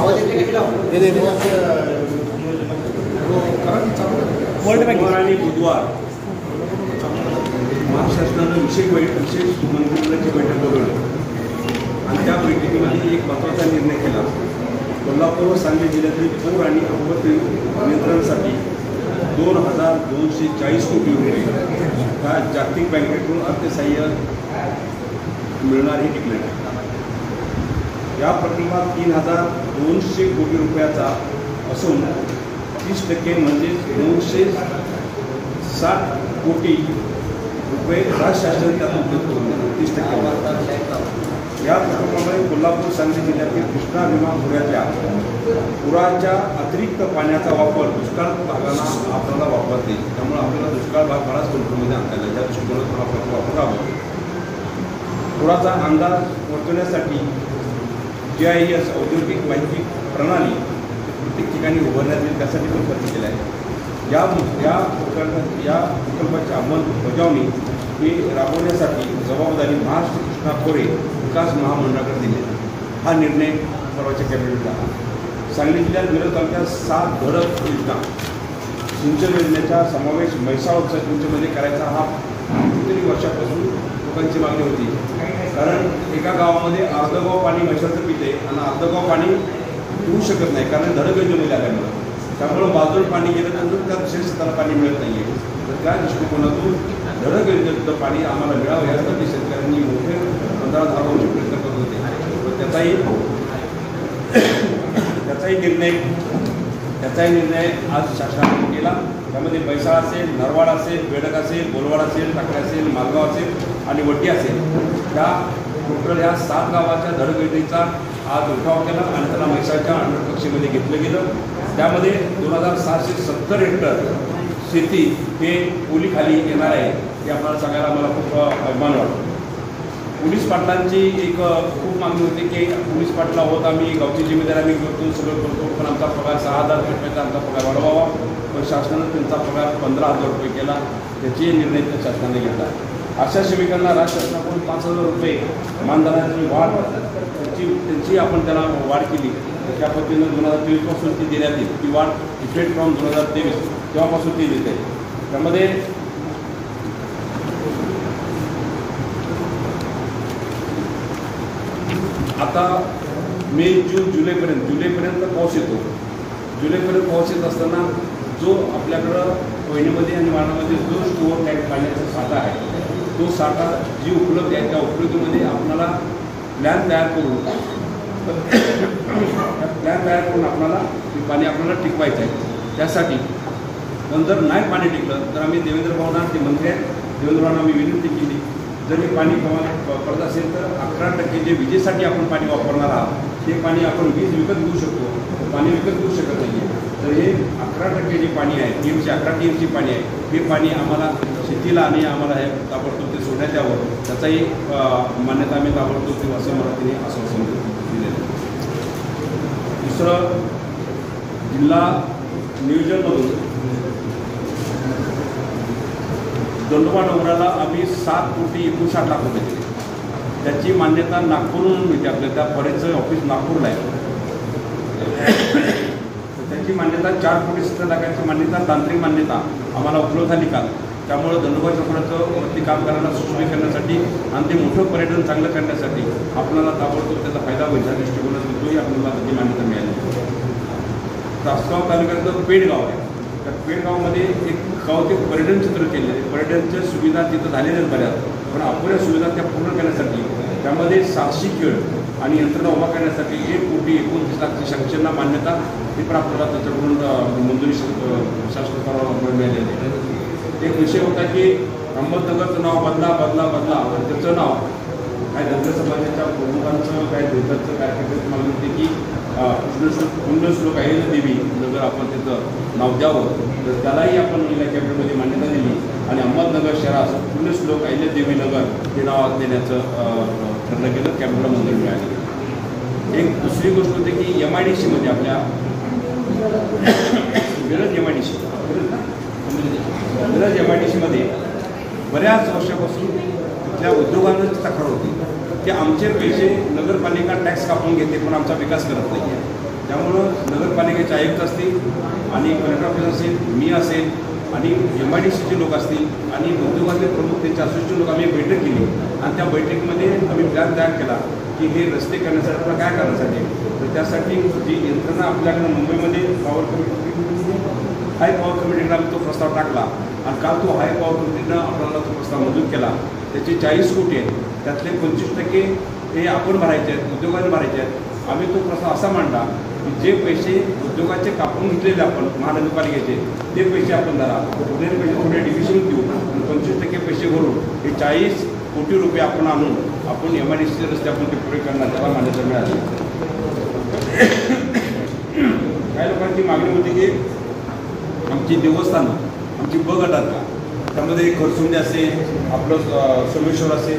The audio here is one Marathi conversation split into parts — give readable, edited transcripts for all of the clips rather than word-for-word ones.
आणि बुधवार महाराष्ट्रानं विशेष मंत्रिमंडळाची बैठक बोलवली आणि त्या बैठकीमध्ये एक महत्त्वाचा निर्णय केला. कोल्हापूर व सांगली जिल्ह्यातील पूर आणि आपत्ती नियंत्रणासाठी 2240 कोटी रुपये हा जागतिक बँकेकडून अर्थसहाय्य मिळणार हे डिक्लेअर. या प्रकल्पात 3200 कोटी रुपयाचा असून 30% म्हणजे 960 कोटी रुपये राज्य शासन त्यातून उपलब्ध करून देणार. 30% या प्रकल्पामुळे कोल्हापूर सांगली जिल्ह्यातील कृष्णा भीमा पुराच्या अतिरिक्त पाण्याचा वापर दुष्काळ भागांना आपल्याला वापरते. त्यामुळे आपल्याला दुष्काळ भाग बराच कंट्रोलमध्ये आणता येईल. त्या दृष्टिकोनातून आपण वापर राहावा. पुराचा अंदाज वर्तवण्यासाठी GIS औद्योगिक माहिती प्रणाली प्रत्येक ठिकाणी उभारण्यात येईल त्यासाठी पण खर्च केला आहे. या प्रकल्पाची अंमलबजावणी ही राबवण्यासाठी जबाबदारी महाराष्ट्र कृष्णा खोरे विकास महामंडळाकडे दिली. हा निर्णय परवाच्या कॅबिनेटला आला. सांगली जिल्ह्यात मिरज तालुक्यात 7 धडक योजना सिंचन योजनेचा समावेश म्हैसाळ सिंचनमध्ये करायचा हा कितीतरी वर्षापासून लोकांची मागणी होती. कारण एका गावामध्ये अर्धगाव पाणी म्हैसाळचं पिते आणि अर्धगाव पाणी पिऊ शकत नाही कारण धडक योजनेमध्ये आल्यामुळं. त्यामुळं बाजूला पाणी गेल्यानंतर त्या दुसऱ्या शेताला पाणी मिळत नाही आहे. तर त्या दृष्टिकोनातून धडक योजनेचं पाणी आम्हाला मिळावं यासाठी शेतकऱ्यांनी मोठे 15,000 वर्ष प्रयत्न करत होते. त्याचाही निर्णय आज शासनाने केला. त्यामध्ये म्हैसाळ असेल, नरवाड असेल, बेडक असेल, बोलवाड असेल, टाकळे असेल, मालगाव असेल आणि वड्डी असेल त्या टोटल ह्या 7 गावाच्या धडक योजनेचा आज उठाव केला आणि त्याला म्हैसाळच्या अंडरकक्षेमध्ये घेतलं गेलं. त्यामध्ये 2670 हेक्टर शेती हे ओलीखाली येणार आहे. हे आपल्याला सांगायला मला खूप अभिमान वाटतो. पोलीस पाटलांची एक खूप मागणी होती की पोलीस पाटला होत आम्ही गावची जिम्मेदारी आम्ही करतो, सगळं करतो, पण आमचा पगार 6,000 रुपयाचा आमचा पगार वाढवावा. पण शासनानं त्यांचा पगार 15,000 रुपये केला. त्याची निर्णय त्या शासनाने घेतला. अशा श्रमिकांना राज्य शासनाकडून 5,000 रुपये मानधनाची वाढ त्यांची आपण त्याला वाढ केली. त्या पद्धतीनं 2023 पासून ती देण्यात येईल. ती वाढ इफेक्ट फ्रॉम 2023 तेव्हापासून ती देते. त्यामध्ये आता मे, जून, जुलैपर्यंत पाऊस येतो. जुलैपर्यंत पाऊस येत असताना जो आपल्याकडं वहिनीमध्ये आणि वाणामध्ये जो स्टोअर टँक पाण्याचा साठा आहे तो साठा जी उपलब्ध आहे त्या उपलब्धीमध्ये आपल्याला प्लॅन तयार करून आपल्याला ते पाणी आपल्याला टिकवायचं आहे. त्यासाठी पण जर नाही पाणी टिकलं तर आम्ही देवेंद्र भावना ते मंत्री आहेत देवेंद्र भावना आम्ही विनंती केली जर हे पाणी पडत असेल तर 11% जे विजेसाठी आपण पाणी वापरणार आहात ते पाणी आपण वीज विकत घेऊ शकतो. पाणी विकत घेऊ शकत नाही आहे. तर हे 11% जे पाणी आहे TMC 11 TMC पाणी आहे हे पाणी आम्हाला शेतीला आणि आम्हाला हे ताबडतोब ते सोडण्यात यावं त्याचाही मान्यता आम्ही ताबडतोब ते असं मराठीने आश्वासन दिलेलं. दुसरं जिल्हा नियोजनमधून दंडोबा डोंगराला आम्ही 7,59,00,000 रुपये दिले. त्याची मान्यता नागपूरहून मिळते. आपल्या त्या फॉरेस्टचं ऑफिस नागपूरला आहे. त्याची मान्यता 4,70,00,000ची मान्यता तांत्रिक मान्यता आम्हाला उपलब्ध झाली काल. त्यामुळं दंडोबा चक्राचं वरती काम करायला सुशोभित करण्यासाठी आणि ते मोठं पर्यटन चांगलं करण्यासाठी आपल्याला ताबडतोब त्याचा फायदा होईल ह्या दृष्टिकोनातून तोही आपल्याला त्याची मान्यता मिळाली. तासगाव तालुक्यातलं पेडगाव आहे. त्या पेडगावमध्ये एक गाव ते पर्यटन चित्र केले आहे. पर्यटनच्या सुविधा तिथं झालेल्याच बऱ्याच पण अपुऱ्या सुविधा त्या पूर्ण करण्यासाठी त्यामध्ये 700 खेळ आणि यंत्रणा उभा करण्यासाठी 1,29,00,000ची सँक्शनला मान्यता ही पण आपल्याला त्याच्याकडून मंजुरी शासनाला मिळालेली आहे. एक विषय होता की अहमदनगरचं नाव बदला त्याचं नाव काय धनगर समाजाच्या प्रमुखांचं काय धोत्याचं काय करायचं मागणी होती की पुण्यश्लोक अहिल्या देवी जर आपण त्याचं नाव द्यावं तर त्यालाही आपण गेल्या कॅबिनेटमध्ये मान्यता दिली आणि अहमदनगर शहरास पुण्यश्लोक अहिल्या देवी नगर हे नाव देण्याचं ठरलं गेलं. कॅबिनेटला मंजुरी मिळाली. एक दुसरी गोष्ट होती की MIDCमध्ये आपल्या मिरज MIDCमध्ये बऱ्याच वर्षापासून तिथल्या उद्योगांची तक्रार होती की आमचे पैसे नगरपालिका टॅक्स कापून घेते पण आमचा विकास करत नाही आहे. त्यामुळे महानगरपालिकेचे आयुक्त असतील आणि कलेक्टर ऑफिस असेल, मी असेल आणि MIDCचे लोक असतील आणि उद्योगातले प्रमुख त्यांचे असोसिएशन लोक आम्ही बैठक केली आणि त्या बैठकीमध्ये आम्ही प्लॅन तयार केला की हे रस्ते करण्यासाठी आपल्याला काय करण्यासाठी. तर त्यासाठी जी यंत्रणा आपल्याकडे मुंबईमध्ये पॉवर कमिटी, हाय पॉवर कमिटीला आम्ही तो प्रस्ताव टाकला आणि काल तो हाय पॉवर कमिटीनं आपल्याला तो प्रस्ताव मंजूर केला. त्याचे 40 कोटी आहेत, त्यातले 25% हे आपण भरायचे आहेत, उद्योगाने भरायचे आहेत. आम्ही तो प्रस्ताव असा मांडला की जे पैसे उद्योगाचे कापून घेतलेले आपण महानगरपालिकेचे ते पैसे आपण धरा, उरलेले पैसे थोडे डिव्हिजन देऊ आणि 25% पैसे भरून हे 40 कोटी रुपये आपण आणून आपण MIDCचे रस्ते आपण ते पुरे करणार, त्याला मान्यता मिळाली. काही लोकांची मागणी होती की आमची देवस्थानं, आमची ब गटात का त्यामध्ये खरसुंडी असेल, आपलं सोमेश्वर असेल,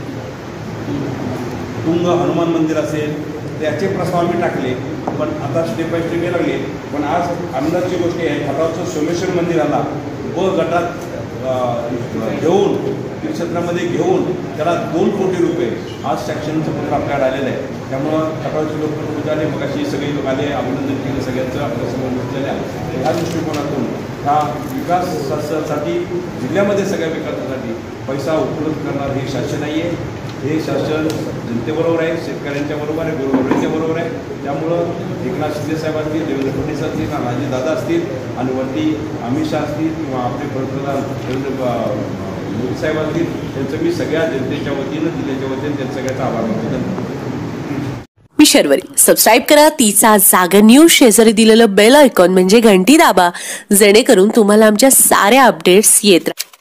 तुंग हनुमान मंदिर असेल, त्याचे प्रस्ताव आम्ही टाकले. पण आता स्टेप बाय स्टेप लागले. पण आज आनंदाची गोष्ट आहे, खटावचं सोमेश्वर मंदिराला ब गटात घेऊन तीर्थक्षेत्रामध्ये घेऊन त्याला 2 कोटी रुपये आज सँक्शनचं पत्र आपल्याकडे आलेलं आहे. त्यामुळं खटावचे लोक पण आले, मग अशी सगळी लोक आले, अभिनंदन केलं सगळ्यांचं आपल्यासमोर घेतलेल्या. ह्या दृष्टिकोनातून ह्या विकासासाठी जिल्ह्यामध्ये सगळ्या विकासासाठी पैसा उपलब्ध करणार हे शासन नाही आहे. हे शासन जनतेबरोबर आहे, शेतकऱ्यांच्या बरोबर आहे, गोरगरिबांच्या बरोबर आहे. त्यामुळं एकनाथ शिंदे साहेब असतील, देवेंद्र फडणवीस असतील, राजेदादा असतील आणि वरती अमित शहा असतील किंवा आपले पंतप्रधान देवेंद्र मोदी साहेब असतील, त्यांचं मी सगळ्या जनतेच्या वतीनं, जिल्ह्याच्या वतीनं त्यांचं सगळ्याचा आभार मानतो. मी शर्वरी. सबस्क्राईब करा तिचा जागर न्यूज. शेजारी दिलेलं बेल आयकॉन म्हणजे घंटी दाबा, जेणेकरून तुम्हाला आमच्या साऱ्या अपडेट्स येत राहतील.